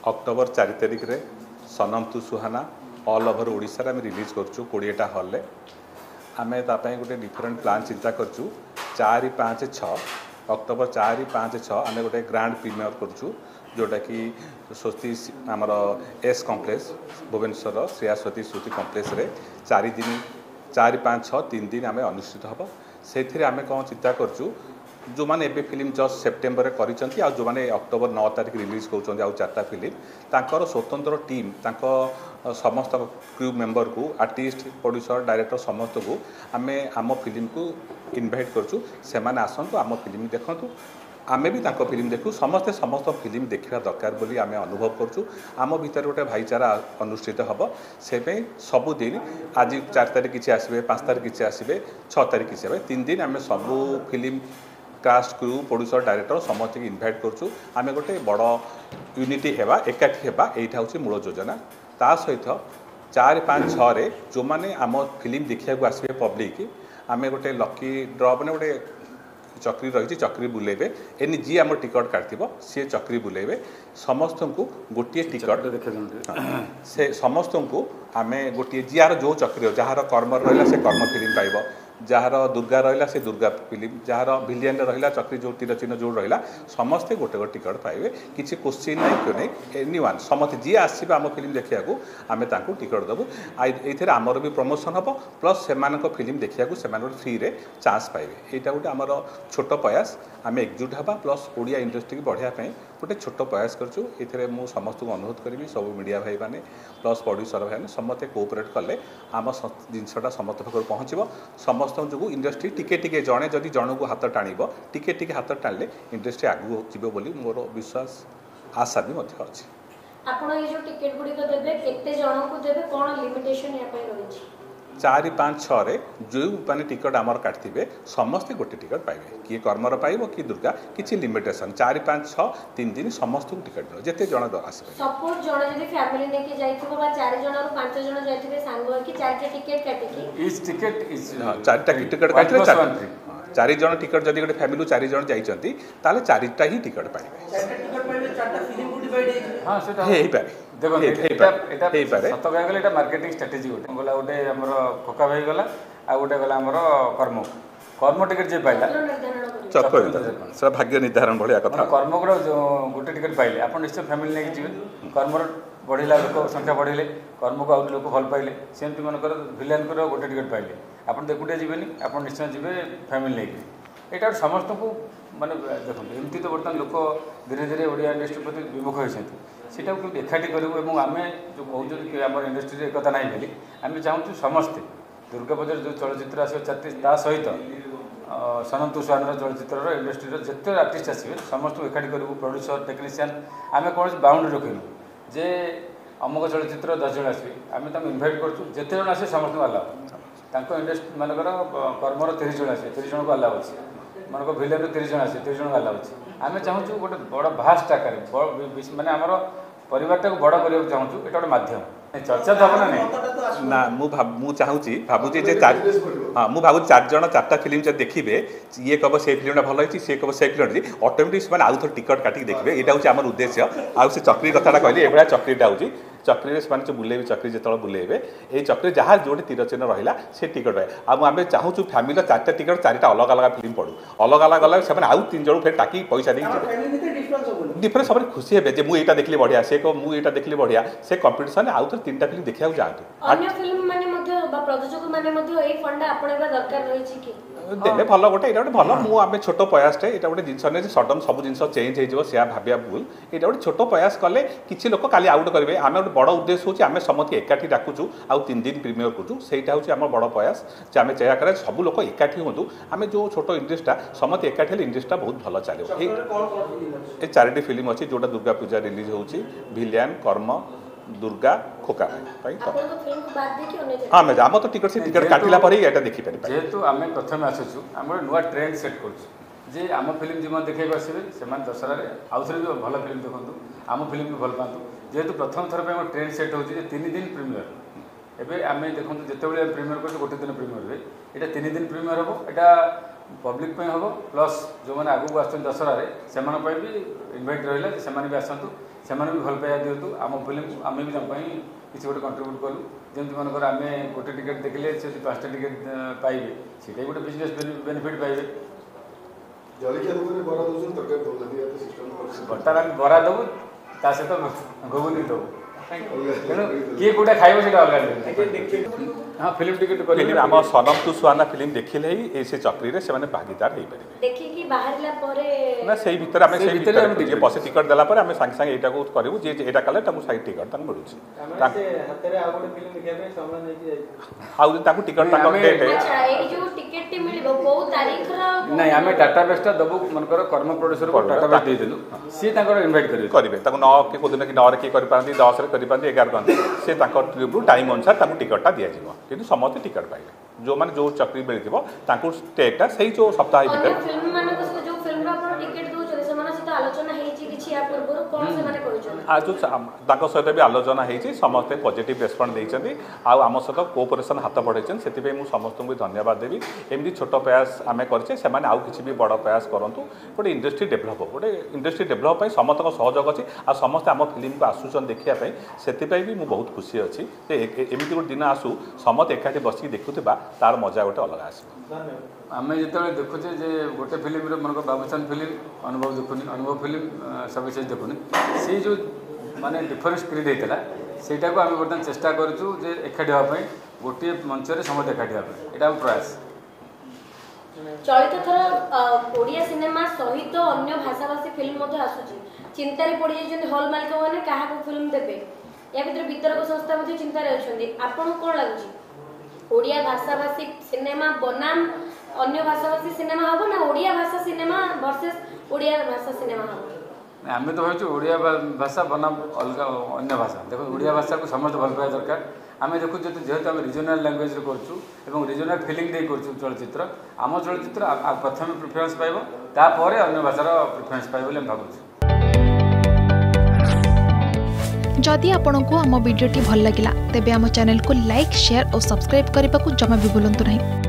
October 4 तारिख रे सनम तू सुहाना ऑल ओवर ओडिशा रे रिलीज करछु 20टा हॉल रे आमे तापय गोटे डिफरेंट प्लान चिंता करछु 4 5 6 अक्टोबर 4 5 6 आमे गोटे ग्रांड प्रीमियर करछु जोटा कि स्वस्ति आमर एस कॉम्प्लेक्स भुवनेश्वर श्रेयास्वती श्रुति कॉम्प्लेक्स रे 4 दिन 4 5 6 3 दिन आमे अनुष्ठित हबो से आमे कौन चिंता करछु जो मैंने एबे फिल्म जस्ट सेप्टेम्बर करिसेंती आ जो मैंने अक्टोबर 9 तारिख रिलीज करूछन आ चारटा फिल्म तांकर स्वतंत्र टीम तांको समस्त क्रू मेंबर को आर्टिस्ट प्रोड्यूसर डायरेक्टर समस्त को आमे आम फिल्म को इनवाइट करछु से माने आसंतु आम फिल्म देखंतु आमे भी तांको फिल्म देखु समस्ते समस्त फिल्म देखा दरकार बोली आमे अनुभव करछु आम भीतर गोटे भाईचारा अनुष्ठित हबो से पे सबुदिन आज 4 तारिख किछि आसीबे 5 तारिख किछि आसीबे 6 तारिख किछि आसीबे 3 दिन आमे सब film cast crew producer director समस्त की इनवाइट करछु आमे गोटे बड़ यूनिटी हेबा एकाठी हेबा एटा होछि मूल योजना ता सहित 4 5 6 रे जो माने आम फिल्म देखिया को आसीबे पब्लिक आमे गोटे लकी ड्रॉ बने गोटे चक्री रही चक्री बुलेबे एनी जी आम टिकट काटथिबो सी चक्री बुलेबे समस्त को गोटे टिकट से समस्त को आमे गोटे जियार जो चक्री जहार कर्म रहिला से कर्म फिल्म पाइबो जार दुर्गा रहा से दुर्गा फिल्म जार भिलियन रहा चक्री जो तीर चिन्ह जो रहा समस्ते गोटे गोटे टिकट पाइबे किसी क्वेश्चन नहीं क्यों नहीं एनी वन समस्त जी आसो आम फिल्म देखा आम टिकट देवु ये आमर भी प्रमोशन हम प्लस से फिल्म देखा फ्री रे चांस पाइबे यहाँ गोटे आमर छोट प्रयास आम एकजुट हाँ प्लस ओडिया इंडस्ट्री की बढ़ाई गोटे छोट प्रयास करूँ ये मुझे समस्त को अनुरोध करी सब मीडिया भाई मैंने प्लस प्रोड्यूसर भाई समस्ते कोऑपरेट कले आम जिनसा समस्त पाखर पहुँचब समस्त जो इंडस्ट्री टिके टिके जड़े जदि जन को हाथ टाणब टिके टिके हाथ टाणिले इंडस्ट्री आगू जीव बोली मोर विश्वास आशा भी अच्छी आपण ये जो टिकट गुडी को देबे केते जण को देबे कोन लिमिटेशन या पे रही 4 5 6 रे जो माने टिकट आमर काटथिबे समस्त गोटे टिकट पाइबे किए कर्मर पाइबो कि दुर्गा किछि लिमिटेशन 4 5 6 3 दिन समस्त को टिकट मिलो जेते जण आसबे सपोज जण जदी फैमिली लेके जाइथिबो बा 4 जण और 5 जण जाइथिबे सांग कि 4 टा टिकट काटे कि इच टिकट इज 4 टा टिकट काटले 4 जण टिकट जदी गोटे फैमिली 4 जण जाइचंती ताले 4 टा ही टिकट पाइबे 4 टा टिकट पाइबे 4 टा फिल्म को डिवाइड हे हां सेटा हे पारे देखो एटा सत कहगले एटा मार्केटिंग स्ट्रेटजी गोटे गला गोटे हमर खोका भाई गला आ गोटे गला हमर कर्म कर्म टिकट जे पाइला चक्कर से भाग्य निर्धारण भलिया कथा कर्म को गोटे टिकट पाइले आपण निश्चय फैमिली लेके जिवे कर्म बढ़िला लोक संख्या बढ़िले कर्म को आउट लोक भल पाइले सेमति मनकर विलेन कर गोटे टिकट पाइले आपण देखुटे जिवेनी आपण निश्चय जिवे फैमिली लेके एटा समस्त को माने देखो एमती तो बर्तमान लोक धीरे धीरे ओडिया इंडस्ट्री प्रति विमुख होइछथि सेटा को एकाठी करू एवं आमे जो कहू कि आम इंडस्ट्री एकता नहीं बोली आम चाहूँ समस्ते दुर्गा पूजार जो चलचित्र आसो सहित सनम तू सुहाना चलचित्र इंडस्ट्री जिते आर्टिस्ट आसवे समस्त एकाठी करूँ प्रोड्यूसर टेक्नीशियन आम कौन बाउंड्री रखिनु जे अमुक चलचित्र 10 जन आसवे आम इनभाइट करूँ जिते जन आसे समस्त अलाउ इंडस्ट्री मानकर कर्मर 30 जन आसे 30 जन को अलाउ अच्छे मन भिलेन 30 जन आसे 30 जन को अलाउ अच्छे आम चाहूँ गोटे बड़ भास्ट आकार माने आमर परिवारटा को बड़ करने चाहूँ ये गोटे माध्यम चर्चा तो हम ना मु चाहूँगी भावुची हाँ मुझे भावुँ 4 जन 4टा फिल्म जब देखिए ये कब से फिल्मटा भल होती सी कब से फिल्म ऑटोमेटिक से आउ थे टिकट काटिक देखिए यहाँ हूँ आम उद्देश्य आउ से चक्री कथाटा कहली एभा चक्रीटा हूँ चक्री से बुलेबे चक्री जो बुलेबे ये चक्री जहाँ जो तीर चिन्ह रहा से टिकट पाए आम चाहूँ फैमिली 4टा टिकट 4टा अलग अलग फिल्म पड़ू अलग अलग गला से आउ 3 जन फिर टाकी पैसा देखे डिफरेंस सब खुशी हे मुझे देखली बढ़िया से मुझे देखली बढ़िया से कंपिटिशन आउ थे 3टा फिल्म देखा जातु अन्य फिल्म माने मध्ये बा प्रयोजक माने मध्ये ए फंड आपणबा दरकार रही छी कि देले भल गोटे ये गोटे भल मुझे छोट प्रयासटे यहाँ गोटे जिनस नहीं सडन सब जिन चेंज हो भाविया भूल ये गोटे छोट प्रयास कले किसी लोक काली आउट करेंगे आम गोटे बड़ उद्देश्य होची आम समस्त एकाठी डाकुचु आउ 3 दिन प्रीमियर करूँ सहीटा हूँ आम बड़ प्रयास जे आम चाह करें सब लोक एकाठी हूँ आम जो छोट इंडस्ट्रीटा समस्त एकाठी इंडस्ट्रीटा बहुत भल चलो ये 4टी फिल्म अच्छी जोटा दुर्गा पूजा रिलीज होची भिलियन कर्म दुर्गा खोका हाँ मैं आम तो टिकट से टिकट काटिला पर ही देखी पारे जेहेतु आम प्रथम आसुचु आम नुआ ट्रेंड सेट करूँ जे आम फिल्म जो देखा आसवे से दशहरा आउ थे भी भल फिल्म देखूँ आम फिल्म भी भल पातु जेहेतु प्रथम थर पर ट्रेंड सेट हो 3 दिन प्रीमियर एवं आम देखो जिते प्रीमियर कर गोटे दिन प्रीमियर हुए यहाँ 3 दिन प्रीमियर हम यहाँ पब्लिक हम प्लस जो मैंने आगू आस दशहरा से भी इनभाइट रहा से भी आसतु ସେମାନେ ବି ଭଲ ପାଇବା ଦିଅନ୍ତୁ ଆମ ଫିଲ୍ମକୁ ଆମେ ବି ତାଙ୍କ ପାଇଁ କିଛି ଗୋଟେ କଣ୍ଟ୍ରିବ୍ୟୁଟ୍ କଲୁ ଯେମିତି ମନେକର ଆମେ ଗୋଟେ ଟିକେଟ୍ ଦେଖିଲେ ସେ ଯଦି 5ଟା ଟିକେଟ୍ ପାଇବେ ସେଇଟା ଗୋଟେ ବିଜନେସ୍ ବେନିଫିଟ୍ ପାଇବେ। ବର୍ତ୍ତମାନ ଆମେ ବରା ଦେବୁ ତା ସହିତ ଘୁଗୁନି ଦେବୁ ତେଣୁ କିଏ କୋଉଟା ଖାଇବ ସେଇଟା ଅଲଗା ହଁ ଫିଲ୍ମ ଟିକେଟ୍ फिल्म आम सनम तू सुहाना फिल्म देखिले ही से चक्री रे से भागीदार हो पारे देखिकी बाहरला परे ना से भीतर आम से भीतर जे बस टिकट देला पर आम संगे संगे एटा को करिवु जे एटा कले ताकू साइड टिकट ताकू मिलुछि से हाथे रे आ गोटे फिल्म देखिया पे समय नै कि आउ ताकू टिकट ताकू डेट अच्छा ए जो टिकट टी मिलिबो बहु तारीख रा नहीं आम डाटाबेस टा दबु मनकर कर्म प्रोड्यूसर को डाटाबेस दे देलु सी ताकर इनवाइट करिवे ताकू 9 के कोदिन कि 9 रे की करि पारंती 10 रे करि पारंती 11 पारंती से ताकर ट्रिब्यू टाइम अनुसार ताकू टिकट टा दिया जिवो किंतु समस्त टिकट पाइले जो माने जो चक्री मिलथिबो ताकू स्टेटा सही जो सप्ताह भीतर फिल्म माने जो फिल्म रा अपन टिकट दउ छले समान सहित आलोचना हेछि किछि या पूर्व कोन से माने कहै छन आज ताको सहित भी आलोचना हेछि समस्त पॉजिटिव रेस्पॉन्स देइछन्ती आ आम सहित कोऑपरेशन हाथ बढ़ाइछन सेति पे मु समस्त को धन्यवाद देबी एमदी छोट प्रयास आमे करछे से माने आउ किछि भी बड़ प्रयास करंतु गोटे इंडस्ट्री डेभलप पई समस्त को सहयोग अछि आ समस्त आम फिल्म को आसुचन देखिया पई सेति पे भी मु बहुत खुशी अछि जे एमिति गोटे दिन आसु समस्त एकाठी बसी देखुथिबा तार मजा गोटे अलग आसी आम जो देखुचे जे गोटे फिल्म मन बाबूचान फिल्म अनुभव देखुनी अनुभव फिल्म सविशेष देखुनी से जो माने डिफरेंस क्रिएट होता सेटा को आम बर्तमान चेष्टा करूँ जे एकाठी हाँपाई गोटे मंच में समस्त एकाठी हाँपाई यहाँ प्रयास चलित थर ओडिया सिनेमा सहित अन्य भाषाभाषी फिल्म मध्य आसुची चिंतारे पड़ जाइछन्ति हॉल मालिक माने काहाको फिल्म देबे या भितर वितरक संस्था मध्य चिंतारे अछन्ति आपन कोन लागुची ओडिया भाषाभाषी सिनेमा बनाम अन्य भाषाभाषी सिनेमा हबो ना ओडिया भाषा सिनेमा वर्सेस ओडिया भाषा सिनेमा हबो आम तो भाई ओडिया भाषा बनाम अलग अन्य भाषा देखो ओडिया भाषा को समस्त भल पाया दरकार आम देखु जेहेतु आम रिजनाल लैंग्वेज करूँ रिजनाल फिलिंग दे चलचित्र आम चलचित्र प्रथम प्रिफरेन्स पाइब तापर अन्य भाषार प्रिफरेन्स पाइब बोली भावुँ जदि आपंक आम भिडी भल लगा तेब आम चैनल को लाइक शेयर और सब्सक्राइब करने को जमा भी भूलु नहीं।